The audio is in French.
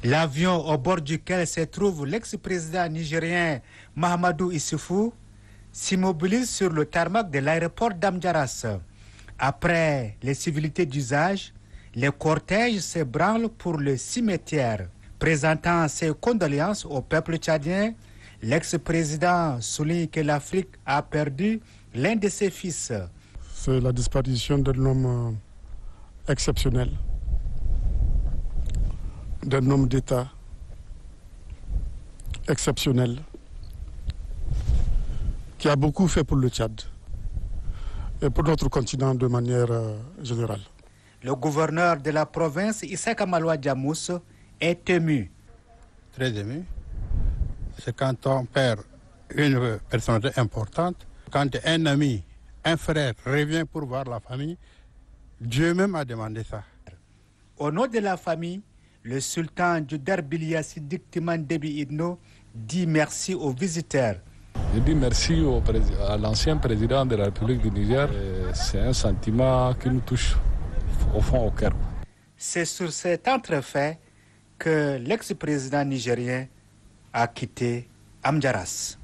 L'avion au bord duquel se trouve l'ex-président nigérien Mahamadou Issoufou s'immobilise sur le tarmac de l'aéroport d'Amdjaras. Après les civilités d'usage, les cortèges se branlent pour le cimetière. Présentant ses condoléances au peuple tchadien, l'ex-président souligne que l'Afrique a perdu l'un de ses fils. C'est la disparition d'un homme exceptionnel, d'un homme d'État exceptionnel, qui a beaucoup fait pour le Tchad et pour notre continent de manière générale. Le gouverneur de la province, Issa Kamaloua Djamous, est ému. Très ému. C'est quand on perd une personnalité importante, quand un ami, un frère revient pour voir la famille, Dieu même a demandé ça. Au nom de la famille, le sultan Djoudar Bilia Siddiq Timan Déby Itno dit merci aux visiteurs. Je dis merci à l'ancien président de la République du Niger. C'est un sentiment qui nous touche au fond, au cœur. C'est sur cet entrefait que l'ex-président nigérien a quitté Amdjaras.